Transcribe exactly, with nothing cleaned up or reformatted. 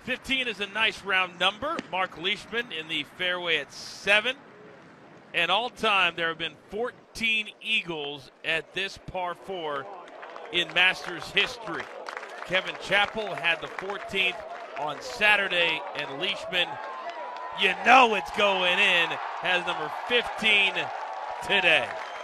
fifteen is a nice round number. Marc Leishman in the fairway at seven. And all time, there have been fourteen eagles at this par four in Masters history. Kevin Chappell had the fourteenth on Saturday, and Leishman, you know it's going in, has number fifteen today.